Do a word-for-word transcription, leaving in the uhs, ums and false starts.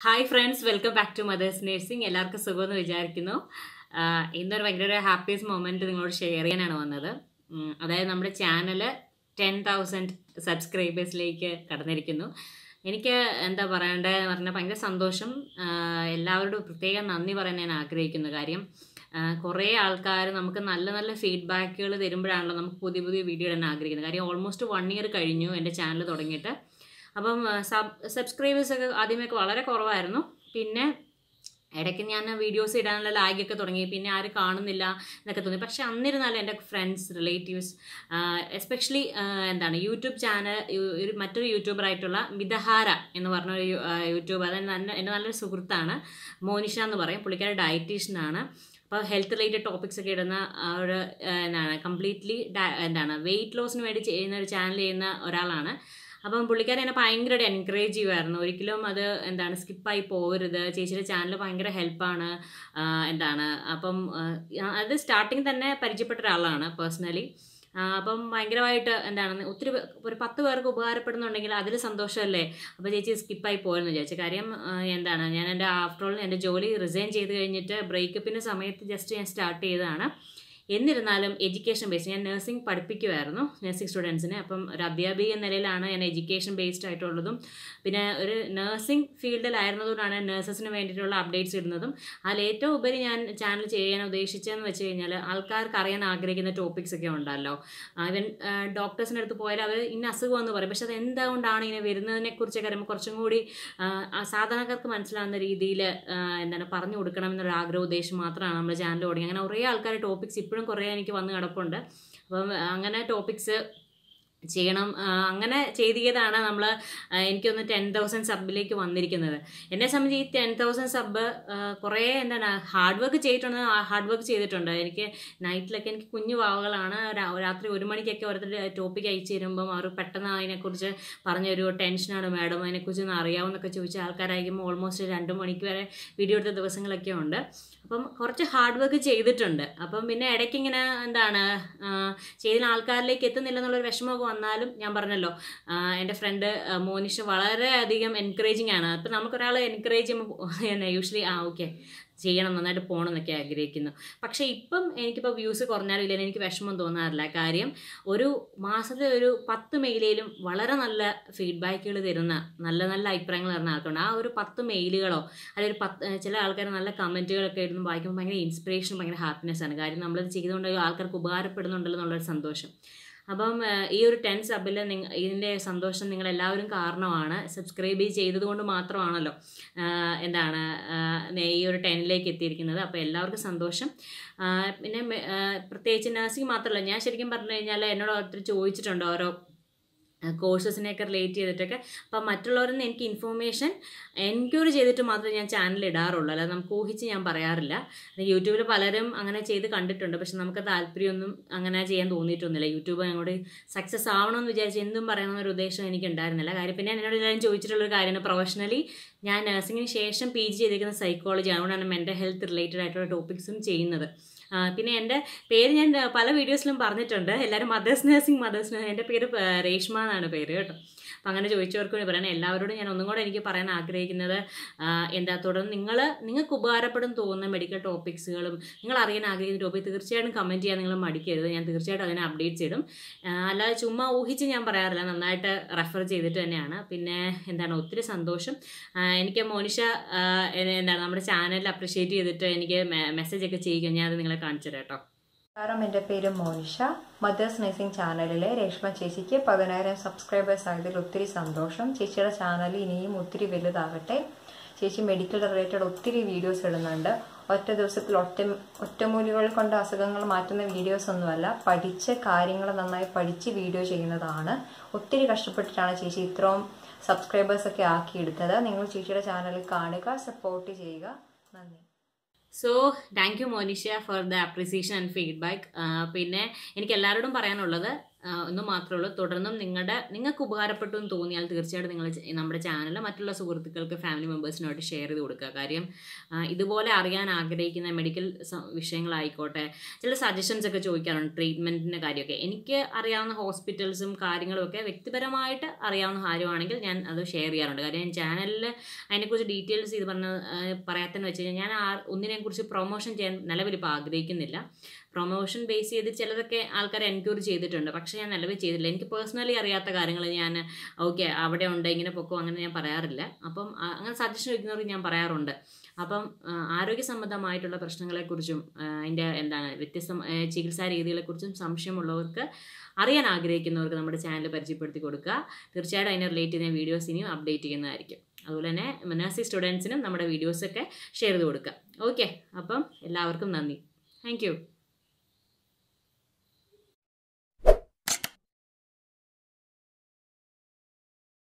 Hi friends, welcome back to mothers nursing. എല്ലാവർക്കും സുഖമെന്ന് വിചാരിക്കുന്നു. ഇന്നൊരു ഭയങ്കര ഹാപ്പിയസ്റ്റ് മൊമെൻറ്റ് നിങ്ങളോട് ഷെയർ ചെയ്യാനാണ് വന്നത്. അതായത് നമ്മുടെ ചാനൽ ടെൻ തൗസൻഡ് സബ്സ്ക്രൈബേഴ്സിലേക്ക് കടന്നിരിക്കുന്നു. എനിക്ക് എന്താ പറയേണ്ടതെന്ന് പറഞ്ഞാൽ ഭയങ്കര സന്തോഷം. എല്ലാവരോടും പ്രത്യേകം നന്ദി പറയാൻ ഞാൻ ആഗ്രഹിക്കുന്നു. കാര്യം കുറേ ആൾക്കാർ നമുക്ക് നല്ല നല്ല ഫീഡ്ബാക്കുകൾ തരുമ്പോഴാണല്ലോ നമുക്ക് പുതിയ പുതിയ വീഡിയോ ഇടാൻ ആഗ്രഹിക്കുന്നത്. കാര്യം ഓൾമോസ്റ്റ് വൺ ഇയർ കഴിഞ്ഞു എൻ്റെ ചാനൽ തുടങ്ങിയിട്ട്. അപ്പം സബ് സബ്സ്ക്രൈബേഴ്സൊക്കെ ആദ്യമൊക്കെ വളരെ കുറവായിരുന്നു. പിന്നെ ഇടയ്ക്ക് ഞാൻ വീഡിയോസ് ഇടാനുള്ള ലാഗൊക്കെ തുടങ്ങി. പിന്നെ ആരും കാണുന്നില്ല എന്നൊക്കെ തോന്നി. പക്ഷെ അന്നിരുന്നാലും എൻ്റെ ഫ്രണ്ട്സ്, റിലേറ്റീവ്സ്, എസ്പെഷ്യലി എന്താണ് യൂട്യൂബ് ചാനൽ ഒരു മറ്റൊരു യൂട്യൂബറായിട്ടുള്ള മിതഹാര എന്ന് പറഞ്ഞൊരു യൂട്യൂബർ, അതായത് നല്ല എൻ്റെ നല്ലൊരു സുഹൃത്താണ്, മോനിഷ എന്ന് പറയും. പുള്ളിക്കാരി ഡയറ്റീഷ്യനാണ്. അപ്പോൾ ഹെൽത്ത് റിലേറ്റഡ് ടോപ്പിക്സ് ഒക്കെ ഇടുന്ന ഒരു എന്താണ് കംപ്ലീറ്റ്ലി എന്താണ് വെയിറ്റ് ലോസിന് വേണ്ടി ചെയ്യുന്ന ഒരു ചാനൽ ചെയ്യുന്ന ഒരാളാണ്. അപ്പം പുള്ളിക്കാരി എന്നെ ഭയങ്കരമായിട്ട് എൻകറേജ് ചെയ്യുമായിരുന്നു. ഒരിക്കലും അത് എന്താണ് സ്കിപ്പായി പോകരുത്, ചേച്ചിയുടെ ചാനൽ ഭയങ്കര ഹെൽപ്പാണ് എന്താണ്. അപ്പം അത് സ്റ്റാർട്ടിങ് തന്നെ പരിചയപ്പെട്ട ഒരാളാണ് പേഴ്സണലി. അപ്പം ഭയങ്കരമായിട്ട് എന്താണ് ഒത്തിരി ഒരു പത്ത് പേർക്ക് ഉപകാരപ്പെടുന്നുണ്ടെങ്കിൽ അതിൽ സന്തോഷമല്ലേ. അപ്പോൾ ചേച്ചി സ്കിപ്പായി പോയെന്ന് വിചാരിച്ചു. കാര്യം എന്താണ് ഞാൻ എൻ്റെ ആഫ്റ്റർ ഓൾ എൻ്റെ ജോലി റിസൈൻ ചെയ്ത് കഴിഞ്ഞിട്ട് ബ്രേക്കപ്പിൻ്റെ സമയത്ത് ജസ്റ്റ് ഞാൻ സ്റ്റാർട്ട് ചെയ്തതാണ്. എന്നിരുന്നാലും എഡ്യൂക്കേഷൻ ബേസ്ഡ് ഞാൻ നഴ്സിംഗ് പഠിപ്പിക്കുമായിരുന്നു നഴ്സിംഗ് സ്റ്റുഡൻസിനെ. അപ്പം ഒരു അധ്യാപിക എന്ന നിലയിലാണ് ഞാൻ എഡ്യൂക്കേഷൻ ബേസ്ഡ് ആയിട്ടുള്ളതും പിന്നെ ഒരു നഴ്സിംഗ് ഫീൽഡിലായിരുന്നതുകൊണ്ടാണ് നഴ്സസിന് വേണ്ടിയിട്ടുള്ള അപ്ഡേറ്റ്സ് ഇടുന്നതും. അതിൽ ഏറ്റവും ഉപരി ഞാൻ ചാനൽ ചെയ്യാൻ ഉദ്ദേശിച്ചതെന്ന് വെച്ച് കഴിഞ്ഞാൽ ആൾക്കാർക്ക് അറിയാൻ ആഗ്രഹിക്കുന്ന ടോപ്പിക്സ് ഒക്കെ ഉണ്ടല്ലോ. ഇവൻ ഡോക്ടേഴ്സിൻ്റെ അടുത്ത് പോയാൽ അവർ ഇന്ന അസുഖമെന്ന് പറയും, പക്ഷെ അത് എന്തുകൊണ്ടാണ് ഇങ്ങനെ വരുന്നതിനെ കുറിച്ചൊക്കെ അറിയുമ്പോൾ കുറച്ചും കൂടി സാധാരണക്കാർക്ക് മനസ്സിലാവുന്ന രീതിയിൽ എന്താണ് പറഞ്ഞു കൊടുക്കണം എന്നൊരു ആഗ്രഹ ഉദ്ദേശം മാത്രമാണ് നമ്മുടെ ചാനൽ തുടങ്ങി. അങ്ങനെ കുറേ ആൾക്കാർ ടോപ്പിക്സ് ഇപ്പോഴും കുറേ എനിക്ക് വന്ന് കിടപ്പുണ്ട്. അപ്പം അങ്ങനെ ടോപ്പിക്സ് ചെയ്യണം, അങ്ങനെ ചെയ്തതാണ് നമ്മൾ എനിക്കൊന്ന് ടെൻ തൗസൻഡ് സബിലേക്ക് വന്നിരിക്കുന്നത്. എന്നെ സംബന്ധിച്ച് ഈ ടെൻ തൗസൻഡ് സബ് കുറേ എന്താണ് ഹാർഡ് വർക്ക് ചെയ്തിട്ടുണ്ട് ഹാർഡ് വർക്ക് ചെയ്തിട്ടുണ്ട് എനിക്ക് നൈറ്റിലൊക്കെ എനിക്ക് കുഞ്ഞു വാവകളാണ്. രാത്രി ഒരു മണിക്കൊക്കെ ഓരോരുത്തർ ടോപ്പിക് അയച്ചു തരുമ്പം അവർ പെട്ടെന്ന് അതിനെക്കുറിച്ച് പറഞ്ഞൊരു ടെൻഷനാണ് മാഡം, അതിനെക്കുറിച്ച് ഒന്ന് അറിയാവുന്നൊക്കെ ചോദിച്ച ആൾക്കാരായിരിക്കുമ്പോൾ ഓൾമോസ്റ്റ് രണ്ട് മണിക്ക് വരെ വീഡിയോ എടുത്ത ദിവസങ്ങളൊക്കെ ഉണ്ട്. അപ്പം കുറച്ച് ഹാർഡ് വർക്ക് ചെയ്തിട്ടുണ്ട്. അപ്പം പിന്നെ ഇടയ്ക്ക് ഇങ്ങനെ എന്താണ് ചെയ്ത ആൾക്കാരിലേക്ക് എത്തുന്നില്ല എന്നുള്ളൊരു വിഷമമൊക്കെ വന്നാലും ഞാൻ പറഞ്ഞല്ലോ എൻ്റെ ഫ്രണ്ട് മോനിഷ വളരെയധികം എൻകറേജിങ് ആണ്. അപ്പം നമുക്കൊരാൾ എൻകറേജ് ചെയ്യുമ്പോൾ യൂഷ്വലി ആ ഓക്കെ ചെയ്യണം, നന്നായിട്ട് പോകണം എന്നൊക്കെ ആഗ്രഹിക്കുന്നു. പക്ഷേ ഇപ്പം എനിക്കിപ്പോൾ വ്യൂസ് കുറഞ്ഞാലും ഇല്ലെങ്കിൽ എനിക്ക് വിഷമം തോന്നാറില്ല. കാര്യം ഒരു മാസത്തിൽ ഒരു പത്ത് മെയിലേലും വളരെ നല്ല ഫീഡ്ബാക്കുകൾ തരുന്ന നല്ല നല്ല അഭിപ്രായങ്ങൾ തരുന്ന ആൾക്കുണ്ട്. ആ ഒരു പത്ത് മെയിലുകളോ അല്ലെങ്കിൽ ഒരു പത്ത് ചില ആൾക്കാർ നല്ല കമൻറ്റുകളൊക്കെ ഇടുന്നു വായിക്കുമ്പോൾ ഭയങ്കര ഇൻസ്പിറേഷനും ഭയങ്കര ഹാപ്പിനെസ് ആണ്. കാര്യം നമ്മളത് ചെയ്തുകൊണ്ട് ആൾക്കാർക്ക് ഉപകാരപ്പെടുന്നുണ്ടല്ലോ എന്നുള്ളൊരു സന്തോഷം. അപ്പം ഈ ഒരു ടെൻ സബിൽ നിങ്ങ ഇതിൻ്റെ സന്തോഷം നിങ്ങളെല്ലാവരും കാരണമാണ്. സബ്സ്ക്രൈബ് ചെയ്തതുകൊണ്ട് മാത്രമാണല്ലോ എന്താണ് ഈ ഒരു ടെന്നിലേക്ക് എത്തിയിരിക്കുന്നത്. അപ്പോൾ എല്ലാവർക്കും സന്തോഷം. പിന്നെ പ്രത്യേകിച്ച് നഴ്സിംഗ് മാത്രമല്ല, ഞാൻ ശരിക്കും പറഞ്ഞു കഴിഞ്ഞാൽ എന്നോട് ഒത്തിരി ചോദിച്ചിട്ടുണ്ട് ഓരോ കോഴ്സസിനെയൊക്കെ റിലേറ്റ് ചെയ്തിട്ടൊക്കെ. അപ്പം മറ്റുള്ളവരിൽ നിന്ന് എനിക്ക് ഇൻഫോർമേഷൻ എൻക്വയറി ചെയ്തിട്ട് മാത്രമേ ഞാൻ ചാനൽ ഇടാറുള്ളൂ, അല്ലാതെ നമുക്ക് ഊഹിച്ച് ഞാൻ പറയാറില്ല. യൂട്യൂബിൽ പലരും അങ്ങനെ ചെയ്ത് കണ്ടിട്ടുണ്ട്, പക്ഷെ നമുക്ക് താല്പര്യമൊന്നും അങ്ങനെ ചെയ്യാൻ തോന്നിയിട്ടൊന്നുമില്ല. യൂട്യൂബ് ഞങ്ങളുടെ സക്സസ് ആവണമെന്ന് വിചാരിച്ച് എന്തും പറയണമെന്നൊരു ഉദ്ദേശം എനിക്ക് ഉണ്ടായിരുന്നില്ല. കാര്യം പിന്നെ എന്നോട് എല്ലാവരും ചോദിച്ചിട്ടുള്ളൊരു കാര്യമാണ്, പ്രൊഫഷണലി ഞാൻ നഴ്സിംഗിന് ശേഷം പി ജി ചെയ്തിരിക്കുന്ന സൈക്കോളജി, അതുകൊണ്ടാണ് മെൻ്റൽ ഹെൽത്ത് റിലേറ്റഡ് ആയിട്ടുള്ള ടോപ്പിക്സും ചെയ്യുന്നത്. പിന്നെ എൻ്റെ പേര് ഞാൻ പല വീഡിയോസിലും പറഞ്ഞിട്ടുണ്ട്. എല്ലാവരും മദേഴ്സ് നഴ്സിംഗ് മദേഴ്സ് നഴ്സിംഗ് എൻ്റെ പേര് രേഷ്മ എന്നാണ് പേര് കേട്ടോ. അപ്പം അങ്ങനെ ചോദിച്ചവർക്ക് വേണ്ടി പറയണം. എല്ലാവരോടും ഞാൻ ഒന്നും കൂടെ എനിക്ക് പറയാൻ ആഗ്രഹിക്കുന്നത് എന്താ, തുടർന്ന് നിങ്ങൾ നിങ്ങൾക്ക് ഉപകാരപ്പെടും തോന്നുന്ന മെഡിക്കൽ ടോപ്പിക്സുകളും നിങ്ങൾ അറിയാൻ ആഗ്രഹിക്കുന്ന ടോപ്പിക് തീർച്ചയായിട്ടും കമൻറ്റ് ചെയ്യാൻ നിങ്ങൾ മടിക്കരുത്. ഞാൻ തീർച്ചയായിട്ടും അതിനെ അപ്ഡേറ്റ്സ് ഇടും. അല്ലാതെ ചുമ്മാ ഊഹിച്ച് ഞാൻ പറയാറില്ല, നന്നായിട്ട് റെഫർ ചെയ്തിട്ട് തന്നെയാണ്. പിന്നെ എന്താണ് ഒത്തിരി സന്തോഷം. എനിക്ക് മോനിഷ എന്താണ് നമ്മുടെ ചാനലിൽ അപ്രിഷ്യേറ്റ് ചെയ്തിട്ട് എനിക്ക് മെസ്സേജ് ഒക്കെ ചെയ്യുക, ഞാൻ അത് നിങ്ങളെ കാണിച്ചു തരാം കേട്ടോ. നമസ്കാരം, എൻ്റെ പേര് മോനിഷ. മദേഴ്സ് നഴ്സിംഗ് ചാനലിലെ രേഷ്മ ചേച്ചിക്ക് പതിനായിരം സബ്സ്ക്രൈബേഴ്സ് ആയതിൽ ഒത്തിരി സന്തോഷം. ചേച്ചിയുടെ ചാനൽ ഇനിയും ഒത്തിരി വലുതാകട്ടെ. ചേച്ചി മെഡിക്കൽ റിലേറ്റഡ് ഒത്തിരി വീഡിയോസ് ഇടുന്നുണ്ട്. ഒറ്റ ദിവസത്തിൽ ഒറ്റ ഒറ്റമൂലികൾ കൊണ്ട് അസുഖങ്ങൾ മാറ്റുന്ന വീഡിയോസ് ഒന്നുമല്ല, പഠിച്ച് കാര്യങ്ങൾ നന്നായി പഠിച്ച് വീഡിയോ ചെയ്യുന്നതാണ്. ഒത്തിരി കഷ്ടപ്പെട്ടിട്ടാണ് ചേച്ചി ഇത്രയും സബ്സ്ക്രൈബേഴ്സൊക്കെ ആക്കിയെടുത്തത്. നിങ്ങൾ ചേച്ചിയുടെ ചാനൽ കാണുക, സപ്പോർട്ട് ചെയ്യുക. നന്ദി. So thank you Monisha for the appreciation and feedback. പിന്നെ എനിക്ക് എല്ലാവരോടും പറയാനുള്ളത്, എന്ന് മാത്രമേ ഉള്ളൂ. തുടർന്നും നിങ്ങളുടെ നിങ്ങൾക്ക് ഉപകാരപ്പെട്ടു എന്ന് തോന്നിയാൽ തീർച്ചയായിട്ടും നിങ്ങൾ നമ്മുടെ ചാനൽ മറ്റുള്ള സുഹൃത്തുക്കൾക്ക് ഫാമിലി മെമ്പേഴ്സിനായിട്ട് ഷെയർ ചെയ്ത് കൊടുക്കുക. കാര്യം ഇതുപോലെ അറിയാൻ ആഗ്രഹിക്കുന്ന മെഡിക്കൽ വിഷയങ്ങളായിക്കോട്ടെ, ചില സജഷൻസ് ഒക്കെ ചോദിക്കാറുണ്ട് ട്രീറ്റ്മെൻറ്റിൻ്റെ കാര്യമൊക്കെ. എനിക്ക് അറിയാവുന്ന ഹോസ്പിറ്റൽസും കാര്യങ്ങളും ഒക്കെ വ്യക്തിപരമായിട്ട് അറിയാവുന്ന കാര്യമാണെങ്കിൽ ഞാൻ അത് ഷെയർ ചെയ്യാറുണ്ട്. കാര്യം ഞാൻ ചാനലിൽ അതിനെക്കുറിച്ച് ഡീറ്റെയിൽസ് ഇത് പറഞ്ഞ പറയാത്തെന്ന് വെച്ച് കഴിഞ്ഞാൽ ഞാൻ ആ ഒന്നിനെക്കുറിച്ച് പ്രൊമോഷൻ ചെയ്യാൻ നിലവിൽ ഇപ്പോൾ ആഗ്രഹിക്കുന്നില്ല. പ്രൊമോഷൻ ബേസ് ചെയ്ത് ചിലതൊക്കെ ആൾക്കാർ എൻക്വയറി ചെയ്തിട്ടുണ്ട്, പക്ഷേ ഞാൻ നിലവിൽ ചെയ്തില്ല. എനിക്ക് പേഴ്സണലി അറിയാത്ത കാര്യങ്ങൾ ഞാൻ ഓക്കെ അവിടെ ഉണ്ട് ഇങ്ങനെ പൊക്കോ അങ്ങനെ ഞാൻ പറയാറില്ല. അപ്പം അങ്ങനെ സജഷൻ വയ്ക്കുന്നവർക്ക് ഞാൻ പറയാറുണ്ട്. അപ്പം ആരോഗ്യ സംബന്ധമായിട്ടുള്ള പ്രശ്നങ്ങളെക്കുറിച്ചും അതിൻ്റെ എന്താണ് വ്യത്യസ്ത ചികിത്സാ രീതികളെക്കുറിച്ചും സംശയമുള്ളവർക്ക് അറിയാൻ ആഗ്രഹിക്കുന്നവർക്ക് നമ്മുടെ ചാനൽ പരിചയപ്പെടുത്തി കൊടുക്കുക. തീർച്ചയായിട്ടും അതിനെ റിലേറ്റ് ചെയ്യുന്ന വീഡിയോസ് ഇനിയും അപ്ഡേറ്റ് ചെയ്യുന്നതായിരിക്കും. അതുപോലെ തന്നെ നഴ്സിംഗ് സ്റ്റുഡൻസിനും നമ്മുടെ വീഡിയോസൊക്കെ ഷെയർ ചെയ്ത് കൊടുക്കുക. ഓക്കെ, അപ്പം എല്ലാവർക്കും നന്ദി. Thank U.